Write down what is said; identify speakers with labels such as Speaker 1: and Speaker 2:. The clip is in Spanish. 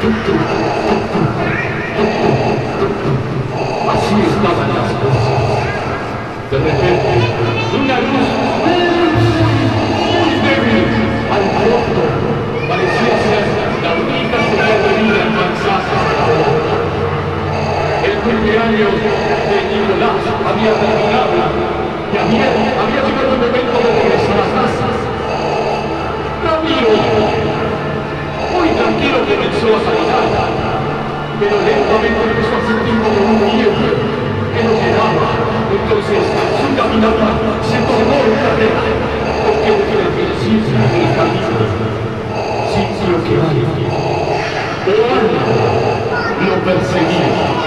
Speaker 1: Así estaban las cosas. De repente, una luz muy débil, al pronto, parecía ser la única señal de vida alcanzada hasta ahora. El cumpleaños de Nicolás había terminado y había llegado el momento de regresar a casa. Ramiro, muy tranquilo, comenzó a saltar, pero lentamente empezó a sentir como un viento que lo llevaba. Entonces su caminata se tornó en carrera, porque desde el principio del camino sintió que alguien o algo lo perseguía.